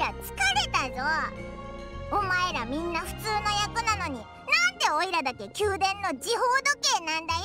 ら疲れたぞ。お前らみんな普通の役なのに、なんでオイラだけ宮殿の時報時計なんだよ。